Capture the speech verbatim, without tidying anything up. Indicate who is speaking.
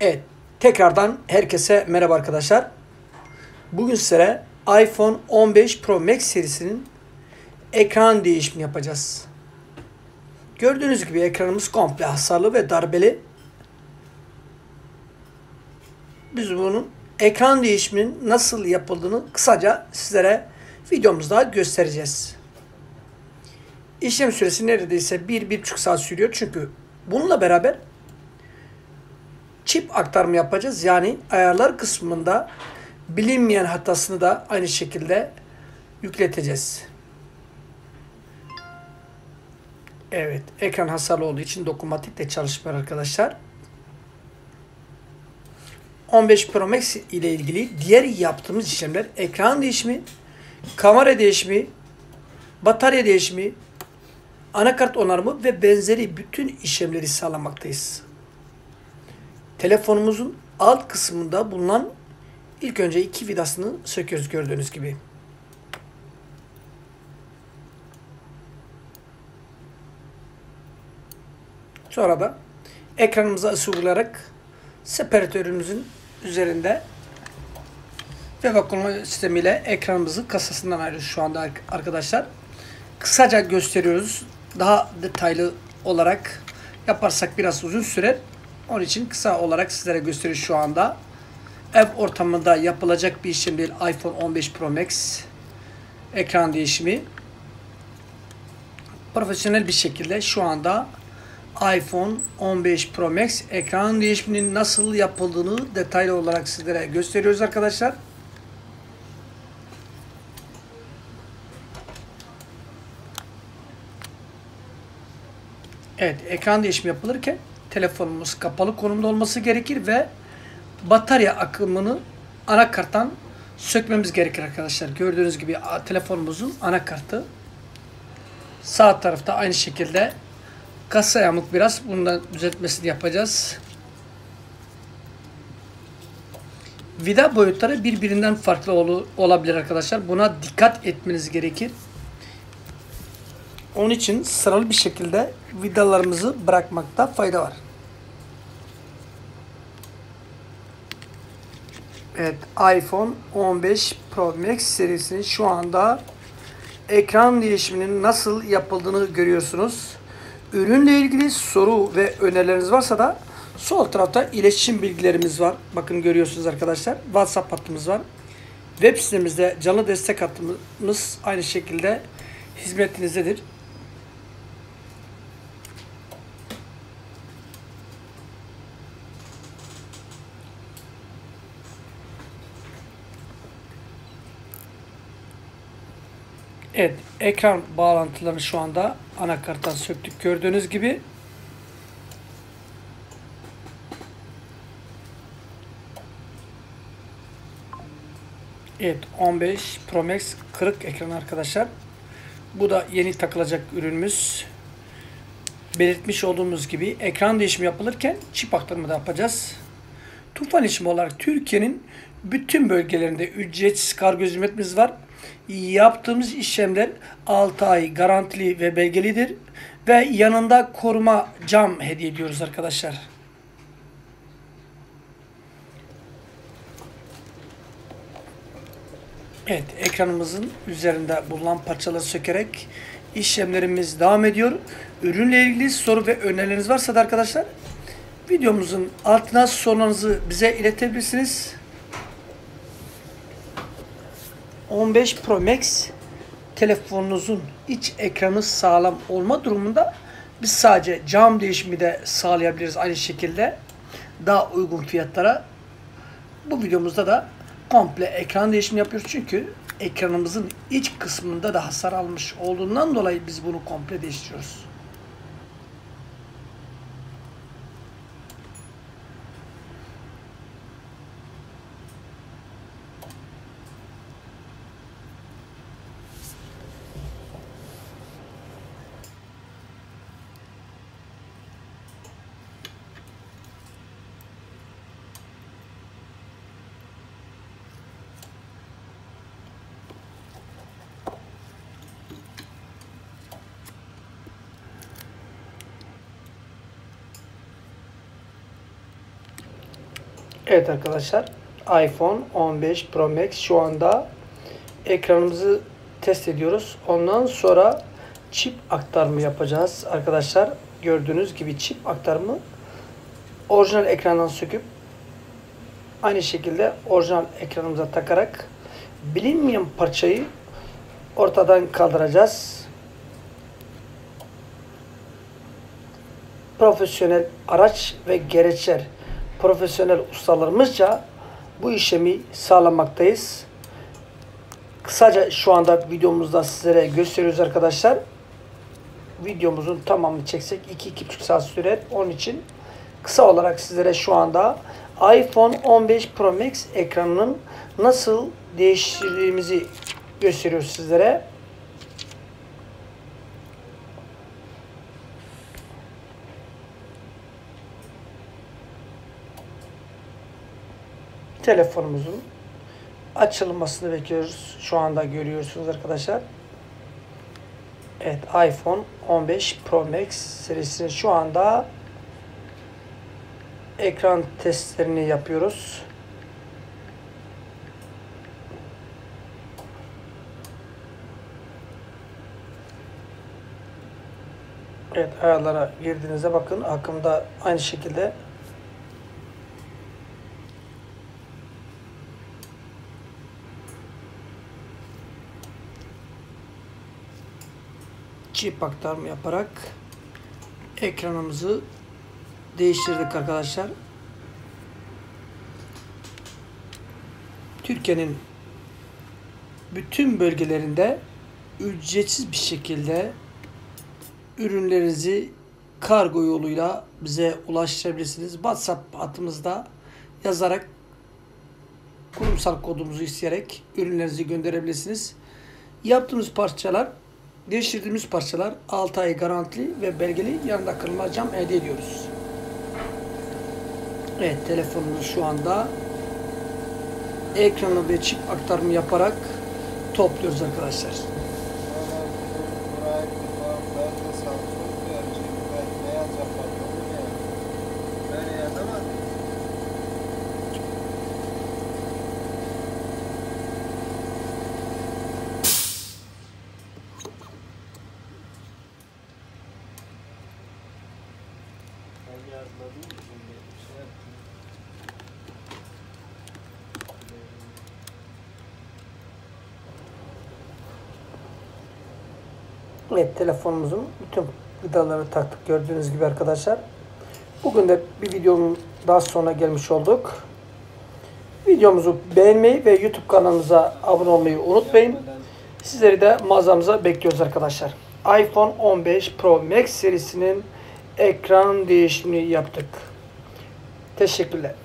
Speaker 1: Evet, tekrardan herkese merhaba arkadaşlar. Bugün sizlere iPhone on beş Pro Max serisinin ekran değişimi yapacağız. Gördüğünüz gibi ekranımız komple hasarlı ve darbeli. Biz bunun ekran değişiminin nasıl yapıldığını kısaca sizlere videomuzda göstereceğiz. İşlem süresi neredeyse bir bir buçuk saat sürüyor. Çünkü bununla beraber çip aktarımı yapacağız. Yani ayarlar kısmında bilinmeyen hatasını da aynı şekilde yükleteceğiz. Evet, ekran hasarlı olduğu için dokunmatik de çalışmıyor arkadaşlar. on beş Pro Max ile ilgili diğer yaptığımız işlemler ekran değişimi, kamera değişimi, batarya değişimi, anakart onarımı ve benzeri bütün işlemleri sağlamaktayız. Telefonumuzun alt kısmında bulunan ilk önce iki vidasını söküyoruz gördüğünüz gibi. Sonra da ekranımıza ısı uygulayarak separatörümüzün üzerinde ve vakumlama sistemiyle ekranımızı kasasından ayırıyoruz şu anda arkadaşlar. Kısaca gösteriyoruz. Daha detaylı olarak yaparsak biraz uzun sürer. Onun için kısa olarak sizlere gösteriyoruz şu anda. Ev ortamında yapılacak bir işlem değil. iPhone on beş Pro Max ekran değişimi. Profesyonel bir şekilde şu anda iPhone on beş Pro Max ekran değişiminin nasıl yapıldığını detaylı olarak sizlere gösteriyoruz arkadaşlar. Evet, ekran değişimi yapılırken telefonumuz kapalı konumda olması gerekir ve batarya akımını anakarttan sökmemiz gerekir arkadaşlar. Gördüğünüz gibi telefonumuzun anakartı sağ tarafta aynı şekilde kasa yamuk biraz. Bundan düzeltmesini yapacağız. Vida boyutları birbirinden farklı ol olabilir arkadaşlar. Buna dikkat etmeniz gerekir. Onun için sıralı bir şekilde vidalarımızı bırakmakta fayda var. Evet, iPhone on beş Pro Max serisinin şu anda ekran değişiminin nasıl yapıldığını görüyorsunuz. Ürünle ilgili soru ve önerileriniz varsa da sol tarafta iletişim bilgilerimiz var. Bakın görüyorsunuz arkadaşlar. WhatsApp hattımız var. Web sitemizde canlı destek hattımız aynı şekilde hizmetinizdedir. Evet, ekran bağlantılarını şu anda anakarttan söktük gördüğünüz gibi. Evet, on beş Pro Max kırık ekran arkadaşlar. Bu da yeni takılacak ürünümüz. Belirtmiş olduğumuz gibi ekran değişimi yapılırken çip aktarımı da yapacağız. Tufan işimi olarak Türkiye'nin bütün bölgelerinde ücretsiz kargo hizmetimiz var. Yaptığımız işlemler altı ay garantili ve belgelidir. Ve yanında koruma cam hediye ediyoruz arkadaşlar. Evet, ekranımızın üzerinde bulunan parçaları sökerek işlemlerimiz devam ediyor. Ürünle ilgili soru ve önerileriniz varsa da arkadaşlar videomuzun altına sorularınızı bize iletebilirsiniz. on beş Pro Max telefonunuzun iç ekranı sağlam olma durumunda biz sadece cam değişimi de sağlayabiliriz aynı şekilde daha uygun fiyatlara. Bu videomuzda da komple ekran değişimi yapıyoruz çünkü ekranımızın iç kısmında da hasar almış olduğundan dolayı biz bunu komple değiştiriyoruz. Evet arkadaşlar, iPhone on beş Pro Max şu anda ekranımızı test ediyoruz. Ondan sonra çip aktarımı yapacağız arkadaşlar. Gördüğünüz gibi çip aktarımı orijinal ekrandan söküp aynı şekilde orijinal ekranımıza takarak bilinmeyen parçayı ortadan kaldıracağız. Profesyonel araç ve gereçler, profesyonel ustalarımızca bu işlemi sağlamaktayız. Kısaca şu anda videomuzda sizlere gösteriyoruz arkadaşlar. Videomuzun tamamını çeksek iki iki buçuk saat sürer. Onun için kısa olarak sizlere şu anda iPhone on beş Pro Max ekranının nasıl değiştirdiğimizi gösteriyoruz sizlere. Telefonumuzun açılmasını bekliyoruz. Şu anda görüyorsunuz arkadaşlar. Evet, iPhone on beş Pro Max serisinin şu anda ekran testlerini yapıyoruz. Evet, ayarlara girdiğinizde bakın akımda aynı şekilde çip aktarımı yaparak ekranımızı değiştirdik arkadaşlar. Türkiye'nin bütün bölgelerinde ücretsiz bir şekilde ürünlerinizi kargo yoluyla bize ulaştırabilirsiniz. WhatsApp hattımızda yazarak kurumsal kodumuzu isteyerek ürünlerinizi gönderebilirsiniz. Yaptığımız parçalar, değiştirdiğimiz parçalar altı ay garantili ve belgeli, yanında kırılmaz cam hediye ediyoruz. Evet, telefonumuz şu anda ekranı ve çip aktarımı yaparak topluyoruz arkadaşlar. Evet, telefonumuzun bütün vidalarını taktık gördüğünüz gibi arkadaşlar. Bugün de bir videonun daha sonra gelmiş olduk. Videomuzu beğenmeyi ve YouTube kanalımıza abone olmayı unutmayın. Sizleri de mağazamıza bekliyoruz arkadaşlar. iPhone on beş Pro Max serisinin ekran değişimini yaptık. Teşekkürler.